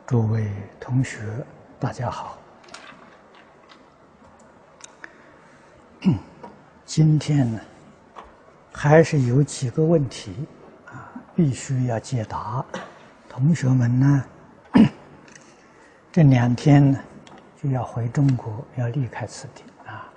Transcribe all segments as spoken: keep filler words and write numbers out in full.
诸位同学，大家好。今天呢，还是有几个问题啊，必须要解答。同学们呢，这两天呢就要回中国，要离开此地啊。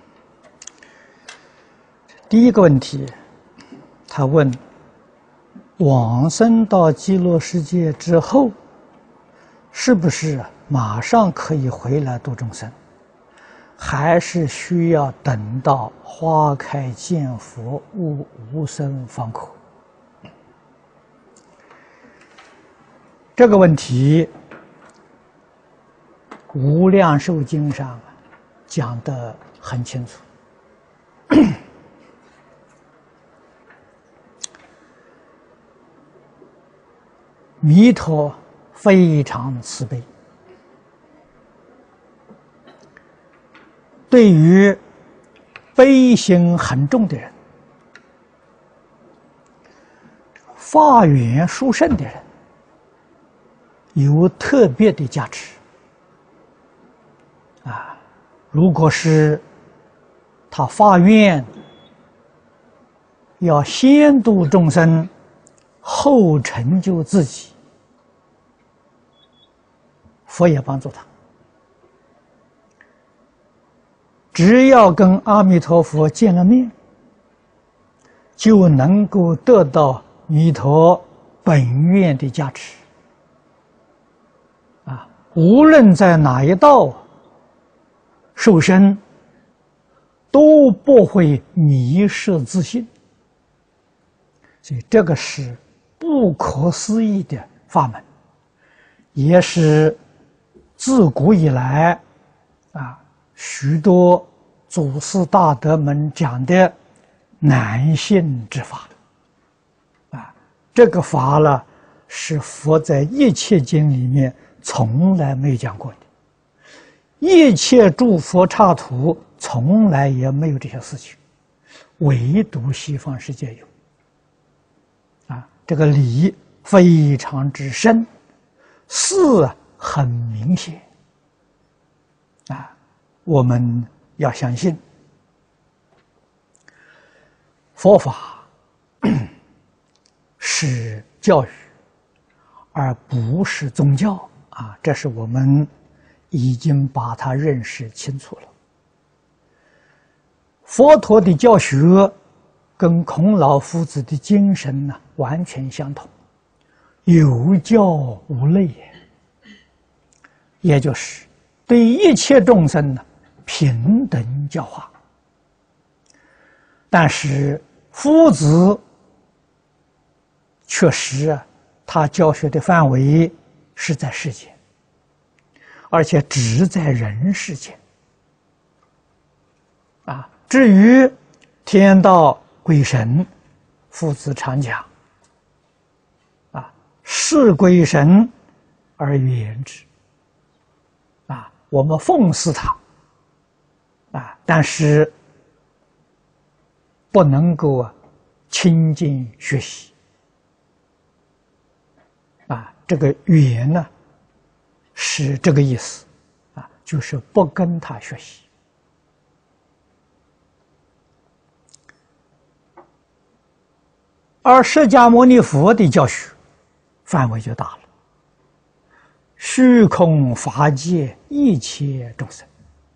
第一个问题，他问：往生到极乐世界之后，是不是马上可以回来度众生，还是需要等到花开见佛、悟无生方可？这个问题，《无量寿经》上讲得很清楚。弥陀非常慈悲，对于悲心很重的人、发愿殊胜的人，有特别的加持。啊，如果是他发愿要先度众生，后成就自己，佛也帮助他。只要跟阿弥陀佛见了面，就能够得到弥陀本愿的加持。啊，无论在哪一道受生，都不会迷失自信。所以这个是不可思议的法门，也是自古以来啊许多祖师大德们讲的难信之法。啊，这个法呢，是佛在一切经里面从来没讲过的，一切诸佛刹土从来也没有这些事情，唯独西方世界有。啊，这个理非常之深，事很明显。啊，我们要相信佛法是教育，而不是宗教。啊，这是我们已经把它认识清楚了。佛陀的教学跟孔老夫子的精神呢完全相同，有教无类，也就是对一切众生呢平等教化。但是夫子确实啊，他教学的范围是在世间，而且只在人世间。啊，至于天道鬼神，夫子常讲，啊，视鬼神而远之。啊，我们奉祀他，啊，但是不能够啊亲近学习。啊，这个远呢，是这个意思，啊，就是不跟他学习。而释迦牟尼佛的教学范围就大了，虚空法界一切众生。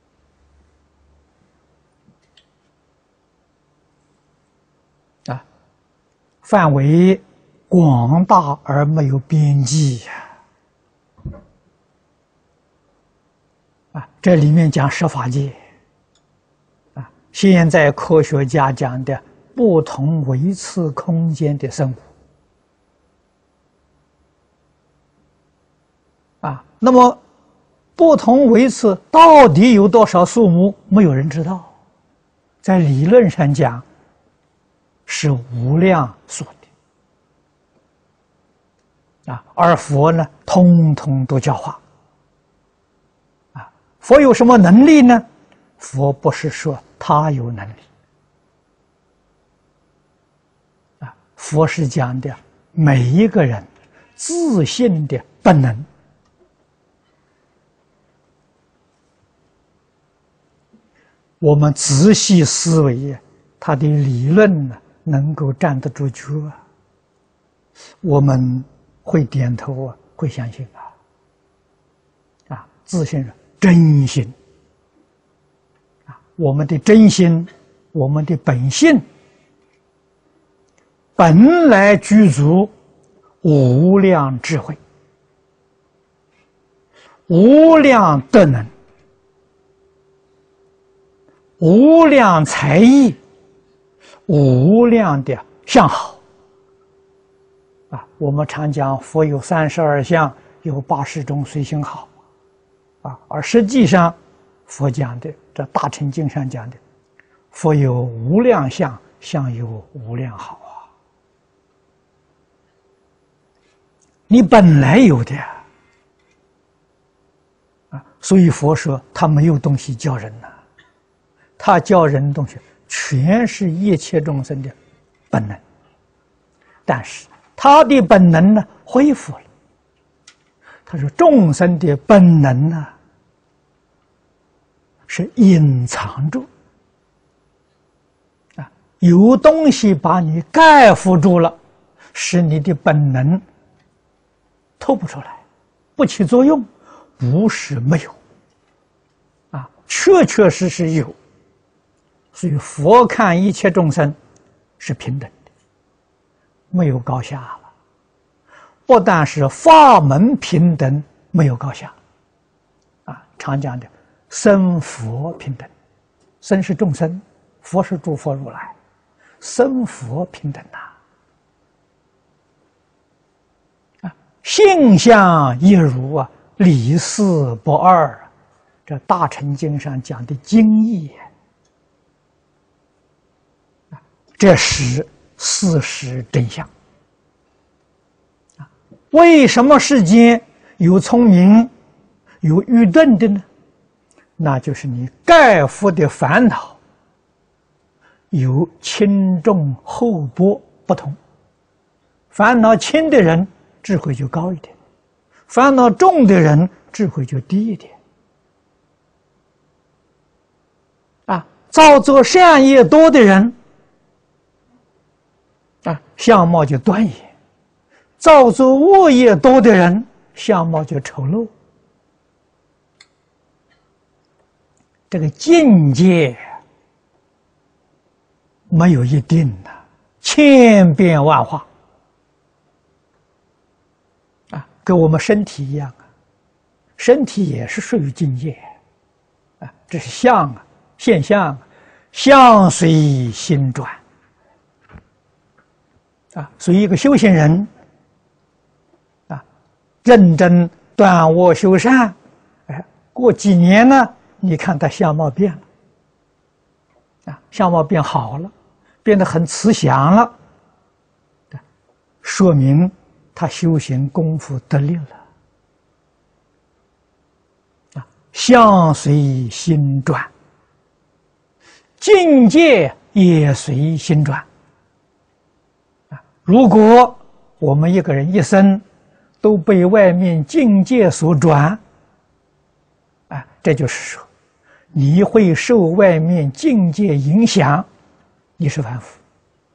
啊，范围广大而没有边际呀！啊，这里面讲十法界，啊，现在科学家讲的不同维次空间的生物，啊，那么不同维次到底有多少数目，没有人知道，在理论上讲是无量数的。啊，而佛呢，通通都教化。啊，佛有什么能力呢？佛不是说他有能力，啊，佛是讲的每一个人自信的本能， 我们仔细思维，他的理论呢，能够站得住脚啊，我们会点头啊，会相信啊，啊，自信是真心啊，我们的真心，我们的本性，本来具足无量智慧、无量德能、无量才艺、无量的相好啊！我们常讲佛有三十二相，有八十种随行好啊，而实际上佛讲的这《大乘经》上讲的，佛有无量相，相有无量好啊！你本来有的啊，所以佛说他没有东西教人呐、啊，他教人的东西全是一切众生的本能，但是他的本能呢恢复了。他说众生的本能呢是隐藏住啊，有东西把你盖覆住了，使你的本能透不出来，不起作用，不是没有啊，确确实实有。所以佛看一切众生是平等的，没有高下了。不但是法门平等，没有高下啊，常讲的生佛平等，生是众生，佛是诸佛如来，生佛平等呐、啊。啊，性相一如啊，理事不二，这《大乘经》上讲的经义。这是事实真相啊！为什么世间有聪明、有愚钝的呢？那就是你盖覆的烦恼有轻重厚薄不同。烦恼轻的人智慧就高一点，烦恼重的人智慧就低一点。啊，造作善业多的人。啊，相貌就端严；造作恶业多的人，相貌就丑陋。这个境界没有一定的，千变万化啊，跟我们身体一样啊，身体也是属于境界啊，这是相啊，现象，相随心转。啊，所以一个修行人，啊，认真断恶修善，哎，过几年呢，你看他相貌变了，啊，相貌变好了，变得很慈祥了，说明他修行功夫得力了。啊，相随心转，境界也随心转。如果我们一个人一生都被外面境界所转，啊，这就是说，你会受外面境界影响，你是凡夫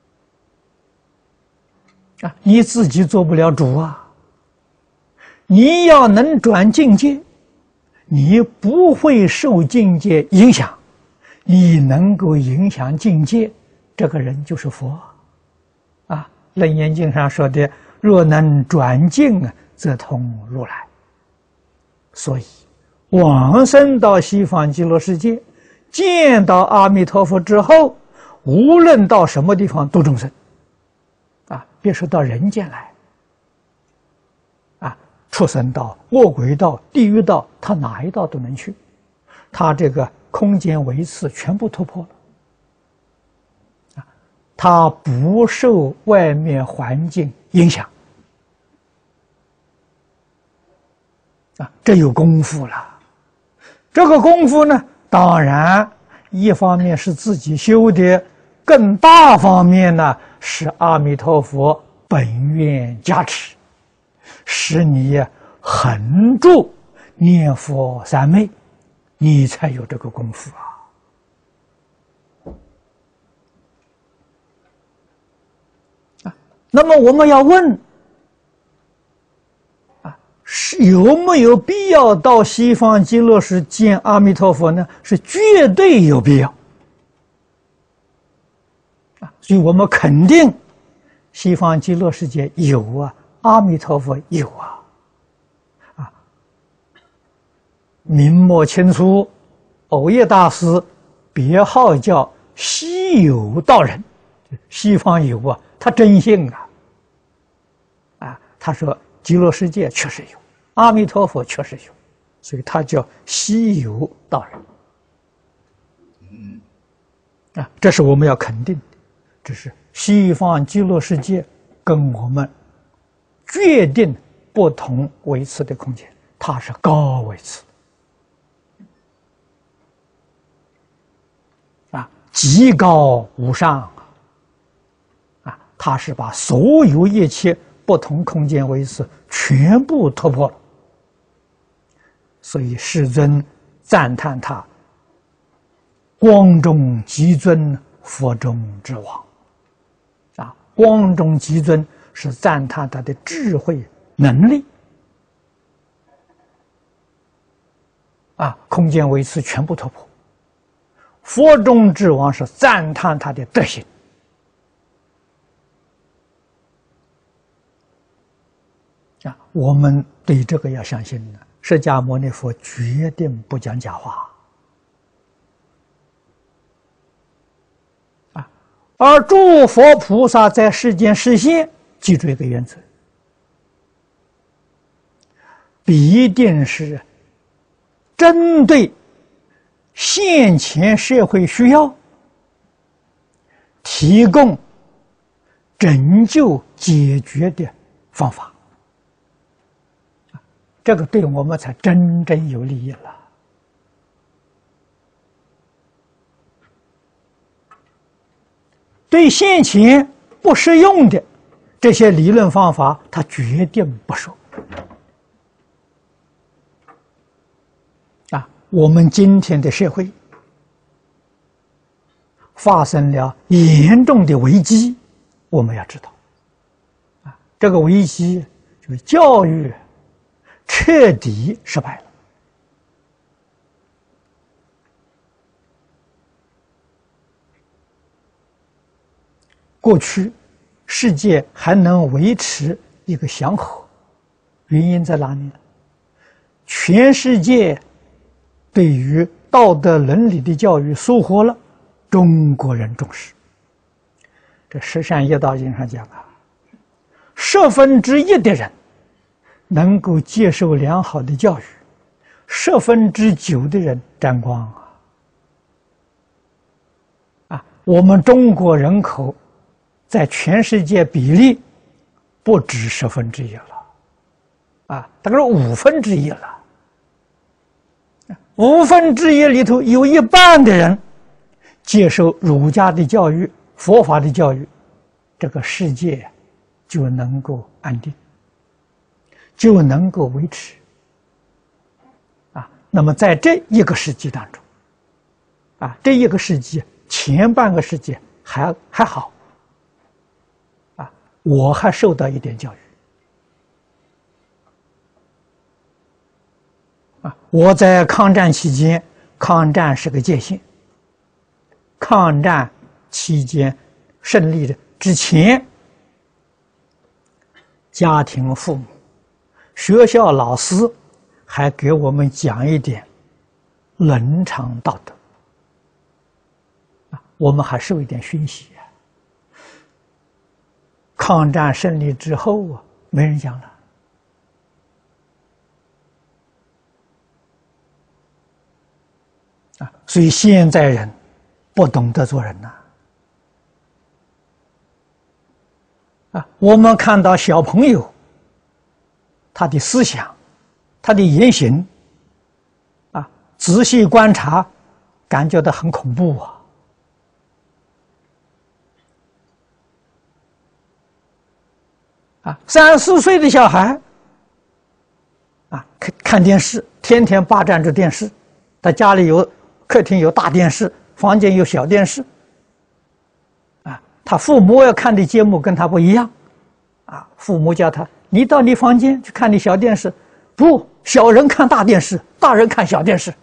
啊，你自己做不了主啊。你要能转境界，你不会受境界影响，你能够影响境界，这个人就是佛。《楞严经》上说的“若能转境，则通如来”。所以，往生到西方极乐世界，见到阿弥陀佛之后，无论到什么地方度众生，啊，别说到人间来，啊，畜生道、恶鬼道、地狱道，他哪一道都能去，他这个空间维次全部突破了。他不受外面环境影响啊，这有功夫了。这个功夫呢，当然一方面是自己修的，更大方面呢是阿弥陀佛本愿加持，使你恒住念佛三昧，你才有这个功夫啊。 那么我们要问啊，是有没有必要到西方极乐世见阿弥陀佛呢？是绝对有必要啊！所以我们肯定西方极乐世界有啊，阿弥陀佛有啊。啊，明末清初，藕益大师别号叫西有道人，西方有啊，他真信啊。啊，他说极乐世界确实有，阿弥陀佛确实有，所以他叫西有道人。啊，这是我们要肯定的，这是西方极乐世界跟我们决定不同维次的空间，它是高维次。啊，极高无上啊！它是把所有一切不同空间维次全部突破了，所以世尊赞叹他光中极尊，佛中之王。啊，光中极尊是赞叹他的智慧能力，啊，空间维次全部突破。佛中之王是赞叹他的德行。啊，我们对这个要相信呢，释迦牟尼佛决定不讲假话。啊，而诸佛菩萨在世间示现，记住一个原则，必定是针对现前社会需要，提供拯救解决的方法。这个对我们才真正有利益了。对现前不适用的这些理论方法，他决定不说。啊，我们今天的社会发生了严重的危机，我们要知道，啊，这个危机就是教育彻底失败了。过去世界还能维持一个祥和，原因在哪里呢？全世界对于道德伦理的教育收获了，中国人重视。这《十善业道经》上讲啊，十分之一的人能够接受良好的教育，十分之九的人沾光啊！啊，我们中国人口在全世界比例不止十分之一了，啊，大概是五分之一了。五分之一里头有一半的人接受儒家的教育、佛法的教育，这个世界就能够安定，就能够维持。啊，那么在这一个世纪当中，啊，这一个世纪前半个世纪还还好，啊，我还受到一点教育。啊，我在抗战期间，抗战是个界限。抗战期间胜利的之前，家庭、父母、学校老师还给我们讲一点伦常道德，啊，我们还受一点熏习啊。抗战胜利之后啊，没人讲了。啊，所以现在人不懂得做人呐。啊，我们看到小朋友他的思想、他的言行，啊，仔细观察，感觉到很恐怖啊！啊，三四岁的小孩，啊，看看电视，天天霸占着电视，他家里有。客厅有大电视，房间有小电视，啊，他父母要看的节目跟他不一样， 啊，父母叫他，你到你房间去看你小电视，不，小人看大电视，大人看小电视。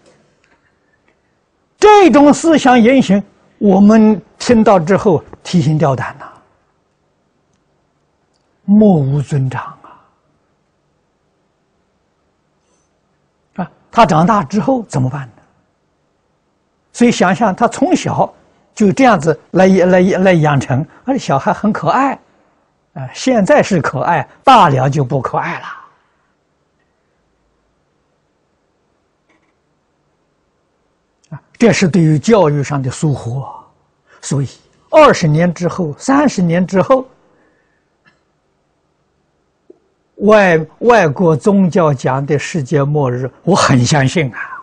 这种思想言行，我们听到之后提心吊胆呐、啊，目无尊长啊！啊，他长大之后怎么办呢？所以想想他从小就这样子来来来养成，而且小孩很可爱，啊，现在是可爱，大了就不可爱了。啊，这是对于教育上的疏忽。所以二十年之后、三十年之后，外外国宗教讲的世界末日，我很相信啊。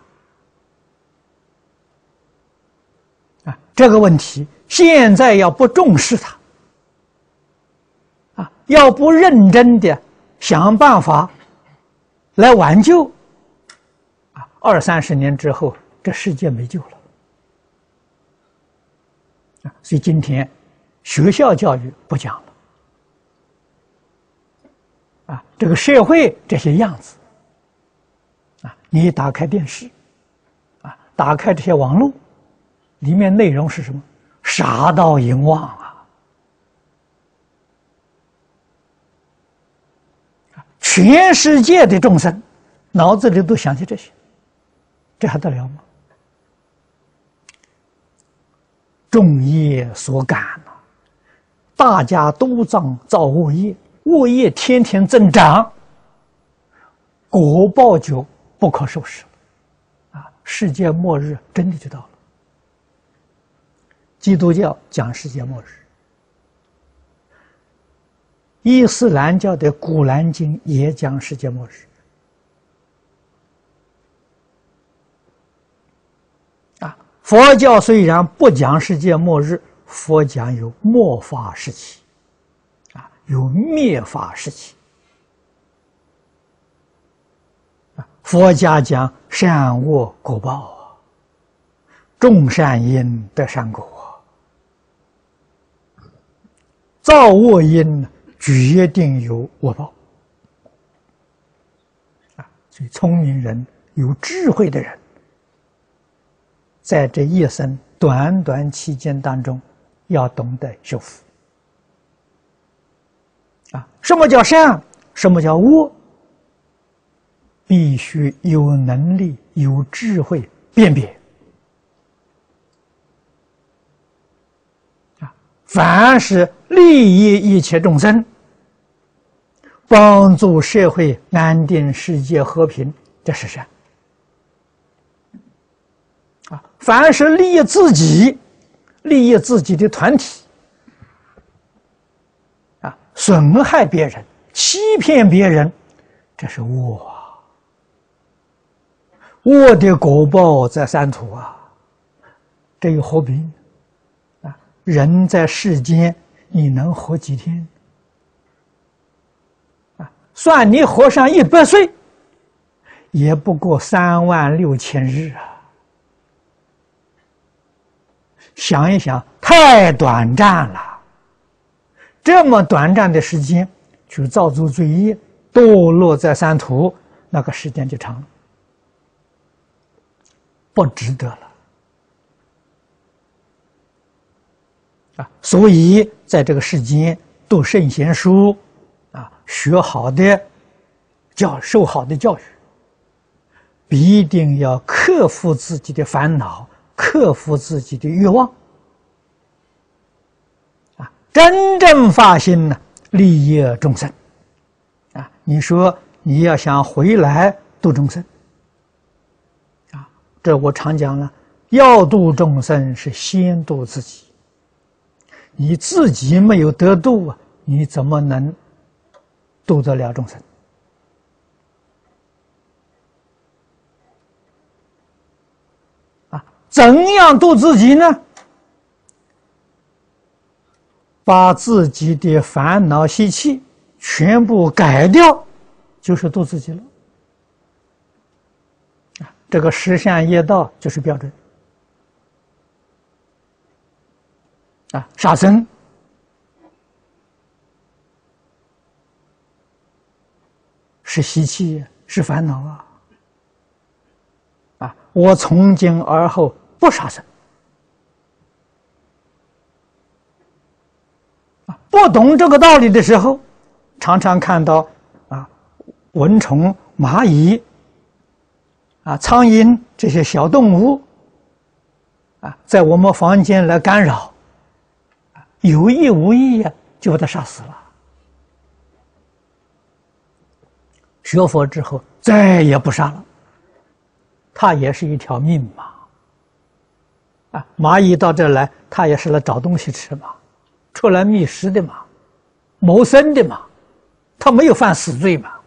啊，这个问题现在要不重视它，啊，要不认真的想办法来挽救，啊，二三十年之后，这世界没救了。啊，所以今天学校教育不讲了，啊，这个社会这些样子，啊，你打开电视，啊，打开这些网络，里面内容是什么？杀盗淫妄啊！全世界的众生脑子里都想起这些，这还得了吗？众业所感呐、啊，大家都造造恶业，恶业天天增长，果报就不可收拾了，啊！世界末日真的就到了。基督教讲世界末日，伊斯兰教的《古兰经》也讲世界末日。啊，佛教虽然不讲世界末日，佛讲有末法时期，啊，有灭法时期。啊，佛家讲善恶果报啊，种善因得善果。造恶因决定有恶报啊！所以聪明人、有智慧的人，在这一生短短期间当中，要懂得修复啊！什么叫善？什么叫恶？必须有能力、有智慧辨别。凡是利益一切众生，帮助社会安定、世界和平，这是善。啊，凡是利益自己、利益自己的团体，啊，损害别人、欺骗别人，这是恶啊！恶的果报在三途啊，这又何必呢？人在世间，你能活几天？啊，算你活上一百岁，也不过三万六千日啊！想一想，太短暂了。这么短暂的时间，去造作罪业，堕落在三途，那个时间就长了，不值得了。啊，所以在这个世间读圣贤书，啊，学好的教，受好的教育，必定要克服自己的烦恼，克服自己的欲望，啊，真正发心呢，利益众生，啊，你说你要想回来度众生，啊，这我常讲了，要度众生是先度自己。你自己没有得度啊，你怎么能度得了众生？啊，怎样度自己呢？把自己的烦恼习气全部改掉，就是度自己了。啊，这个十善业道就是标准。啊，杀生、 是习气，是烦恼啊！啊，我从今而后不杀生。啊，不懂这个道理的时候，常常看到啊，蚊虫、蚂蚁、啊苍蝇这些小动物啊，在我们房间来干扰，有意无意呀，就把它杀死了。学佛之后再也不杀了，它也是一条命嘛。啊，蚂蚁到这儿来，它也是来找东西吃嘛，出来觅食的嘛，谋生的嘛，它没有犯死罪嘛。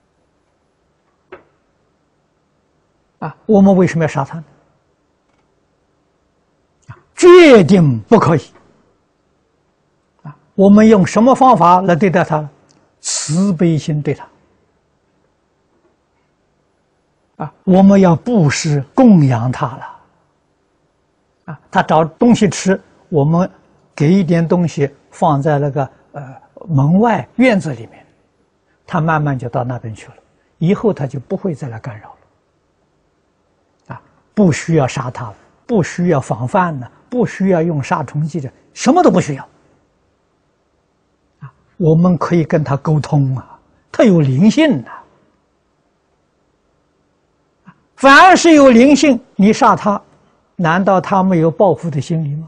啊，我们为什么要杀它呢？啊，决定不可以。啊，我们用什么方法来对待它？慈悲心对它。啊，我们要布施供养它了。啊，它找东西吃，我们给一点东西放在那个呃门外院子里面，它慢慢就到那边去了。以后它就不会再来干扰了。啊，不需要杀它，不需要防范呢，不需要用杀虫剂的，什么都不需要。啊，我们可以跟它沟通啊，它有灵性的。凡是有灵性，你杀他，难道他没有报复的心理吗？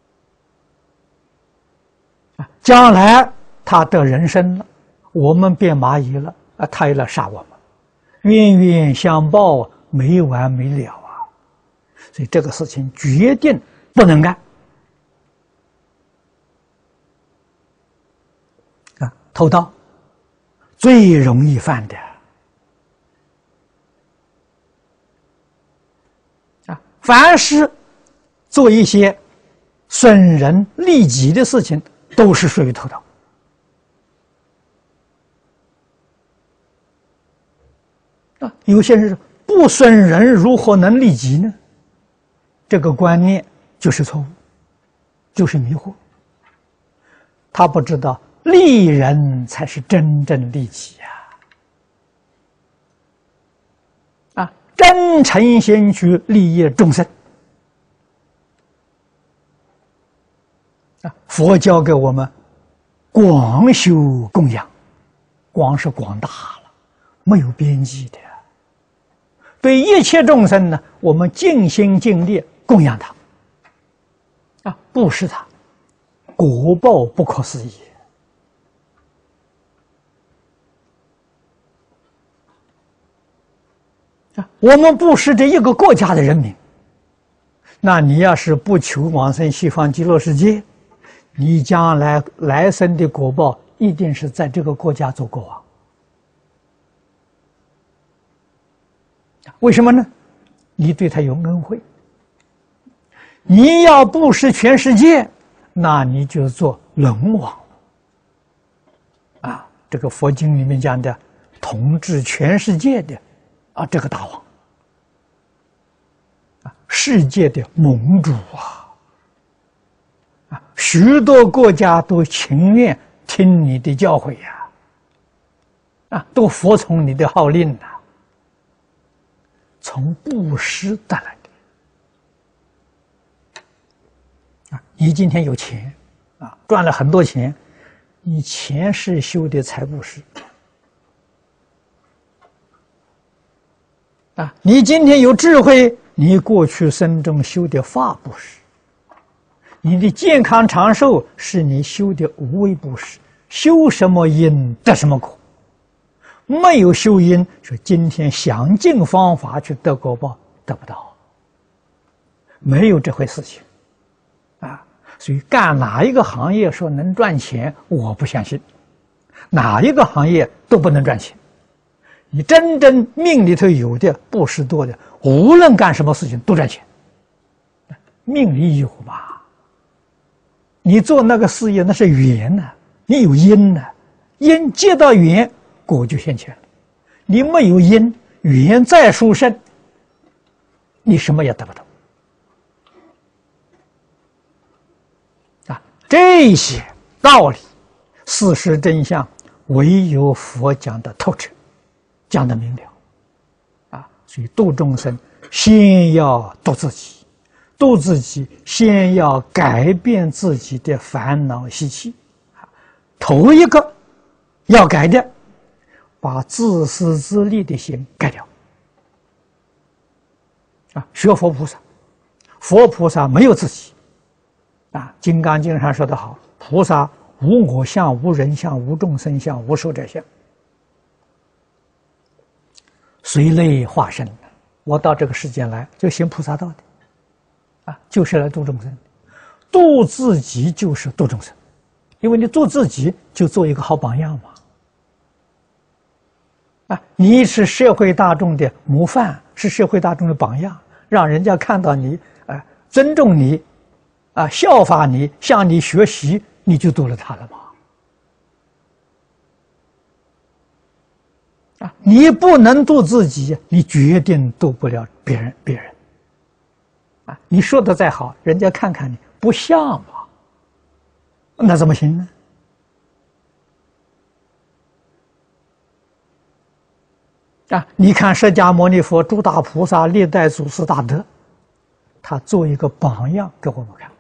啊，将来他得人身了，我们变蚂蚁了，啊，他又来杀我们，冤冤相报，没完没了啊！所以这个事情决定不能干。啊，偷盗最容易犯的。凡是做一些损人利己的事情，都是属于偷盗。啊，有些人不损人如何能利己呢？这个观念就是错误，就是迷惑。他不知道利人才是真正利己呀！啊，真诚心去利益众生。啊，佛教给我们广修供养，广是广大了，没有边际的。对一切众生呢，我们尽心尽力供养他，啊，布施他，果报不可思议。啊，我们布施这一个国家的人民，那你要是不求往生西方极乐世界，你将来来生的果报一定是在这个国家做国王。为什么呢？你对他有恩惠。你要布施全世界，那你就做龙王啊！这个佛经里面讲的统治全世界的啊，这个大王啊，世界的盟主啊！啊，许多国家都情愿听你的教诲呀，啊，都服从你的号令呐。从布施得来的啊！你今天有钱啊，赚了很多钱，你前世修的财布施啊；你今天有智慧，你过去生中修的法布施；你的健康长寿是你修的无为布施。修什么因得什么果。没有修因，说今天想尽方法去得果报，得不到，没有这回事情，啊！所以干哪一个行业说能赚钱，我不相信，哪一个行业都不能赚钱。你真正命里头有的布施多的，无论干什么事情都赚钱，命里有吧？你做那个事业那是缘呢、啊，你有因呢、啊，因接到缘。果就现前了，你没有因，缘再殊胜，你什么也得不到。啊，这些道理、事实真相，唯有佛讲的透彻。 讲得明了啊。所以度众生，先要度自己，度自己先要改变自己的烦恼习气啊。头一个要改的，把自私自利的心改掉啊。学佛菩萨，佛菩萨没有自己啊。《金刚经》上说得好，菩萨无我相、无人相、无众生相、无寿者相，随类化身。我到这个世间来，就行菩萨道的，啊，就是来度众生。度自己就是度众生，因为你度自己就做一个好榜样嘛。啊，你是社会大众的模范，是社会大众的榜样，让人家看到你，啊，尊重你，啊，效法你，向你学习。你就度了他了吗？啊，你不能度自己，你决定度不了别人。别人，啊，你说的再好，人家看看你不像嘛，那怎么行呢？啊，你看释迦牟尼佛、诸大菩萨、历代祖师大德，他做一个榜样给我们看。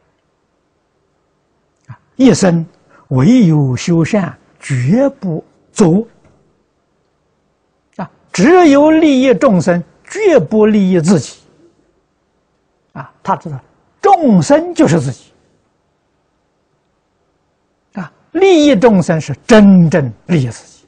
一生唯有修善，绝不作恶啊！只有利益众生，绝不利益自己啊！他知道众生就是自己啊，利益众生是真正利益自己。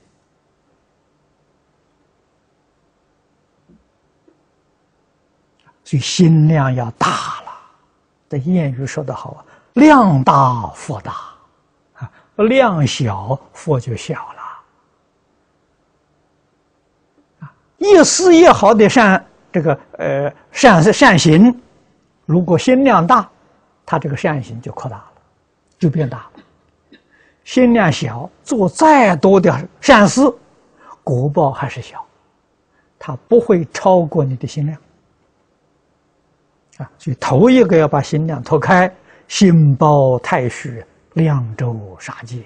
所以心量要大了。这谚语说得好啊，量大福大，啊，量小福就小了。啊，一丝一毫的善，这个呃善善行，如果心量大，他这个善行就扩大了，就变大了。心量小，做再多的善事，果报还是小，它不会超过你的心量。啊，所以头一个要把心量拓开。心包太虚，量周杀戒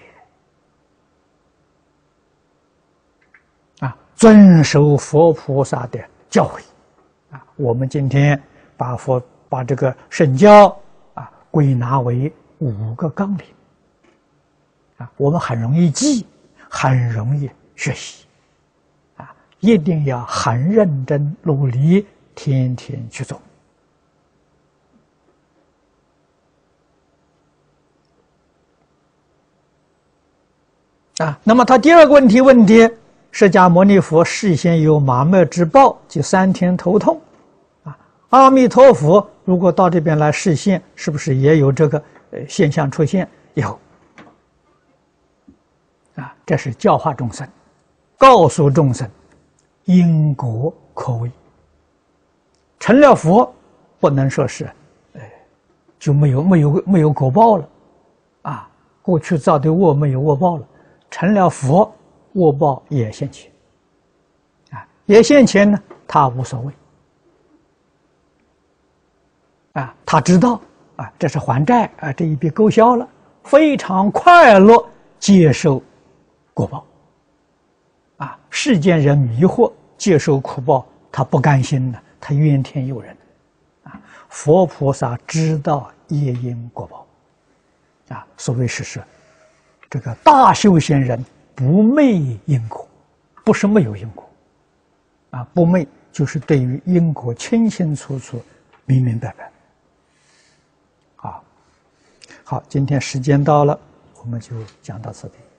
啊！遵守佛菩萨的教诲啊！我们今天把佛把这个圣教啊归纳为五个纲领啊，我们很容易记，很容易学习啊！一定要很认真努力，天天去做。啊，那么他第二个问题问的，释迦牟尼佛事先有马麦之报及三天头痛，啊，阿弥陀佛如果到这边来示现，是不是也有这个呃现象出现？有，啊，这是教化众生，告诉众生因果可畏。成了佛，不能说是，呃，就没有没有没有果报了，啊，过去造的恶没有恶报了。成了佛，恶报也现前，啊，也现前呢，他无所谓，啊，他知道啊，这是还债啊，这一笔勾销了，非常快乐接受果报，啊，世间人迷惑接受苦报，他不甘心呢，他怨天尤人，啊，佛菩萨知道业因果报，啊，所谓是是。这个大修行人不昧因果，不是没有因果，啊，不昧就是对于因果清清楚楚、明明白白。好，好，今天时间到了，我们就讲到这里。